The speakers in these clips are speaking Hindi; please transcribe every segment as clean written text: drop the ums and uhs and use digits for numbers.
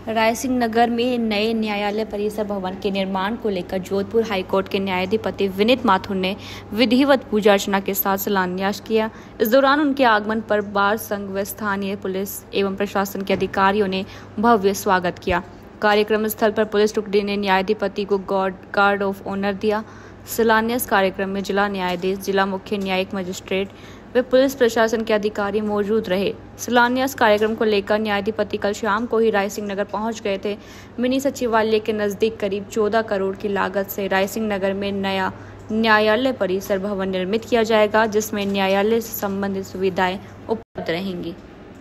रायसिंह नगर में नए न्यायालय परिसर भवन के निर्माण को लेकर जोधपुर हाईकोर्ट के न्यायाधिपति विनीत माथुर ने विधिवत पूजा अर्चना के साथ शिलान्यास किया। इस दौरान उनके आगमन पर बार संघ व स्थानीय पुलिस एवं प्रशासन के अधिकारियों ने भव्य स्वागत किया। कार्यक्रम स्थल पर पुलिस टुकड़ी ने न्यायाधिपति को गार्ड ऑफ ऑनर दिया। शिलान्यास कार्यक्रम में जिला न्यायाधीश, जिला मुख्य न्यायिक मजिस्ट्रेट वे पुलिस प्रशासन के अधिकारी मौजूद रहे। शिलान्यास कार्यक्रम को लेकर न्यायाधिपति कल शाम को ही रायसिंह नगर पहुंच गए थे। मिनी सचिवालय के नजदीक करीब 14 करोड़ की लागत से रायसिंह नगर में नया न्यायालय परिसर भवन निर्मित किया जाएगा, जिसमें न्यायालय से संबंधित सुविधाएं उपलब्ध रहेंगी।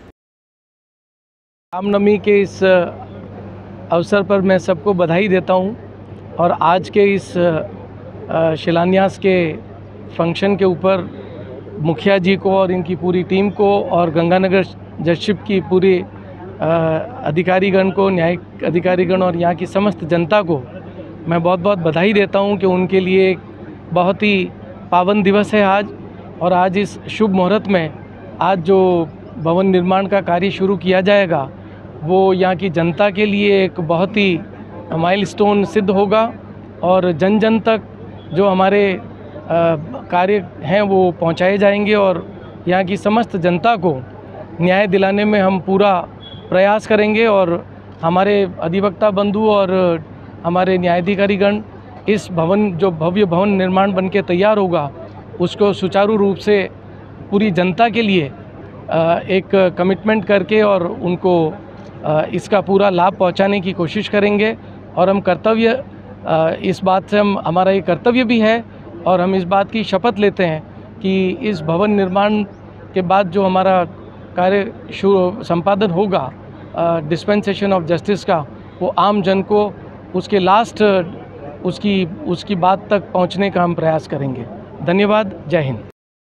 रामनवमी के इस अवसर पर मैं सबको बधाई देता हूं और आज के इस शिलान्यास के फंक्शन के ऊपर मुखिया जी को और इनकी पूरी टीम को और गंगानगर जजशिप की पूरी अधिकारीगण को, न्यायिक अधिकारीगण और यहाँ की समस्त जनता को मैं बहुत बहुत बधाई देता हूँ कि उनके लिए एक बहुत ही पावन दिवस है आज। और आज इस शुभ मुहूर्त में आज जो भवन निर्माण का कार्य शुरू किया जाएगा वो यहाँ की जनता के लिए एक बहुत ही माइलस्टोन सिद्ध होगा और जन जन तक जो हमारे कार्य हैं वो पहुंचाए जाएंगे और यहाँ की समस्त जनता को न्याय दिलाने में हम पूरा प्रयास करेंगे। और हमारे अधिवक्ता बंधु और हमारे न्यायाधिकारीगण इस भवन जो भव्य भवन निर्माण बनके तैयार होगा उसको सुचारू रूप से पूरी जनता के लिए एक कमिटमेंट करके और उनको इसका पूरा लाभ पहुंचाने की कोशिश करेंगे। और हम कर्तव्य इस बात से हमारा ये कर्तव्य भी है और हम इस बात की शपथ लेते हैं कि इस भवन निर्माण के बाद जो हमारा कार्य संपादन होगा डिस्पेंसेशन ऑफ जस्टिस का, वो आम जन को उसके लास्ट उसकी बात तक पहुंचने का हम प्रयास करेंगे। धन्यवाद। जय हिंद।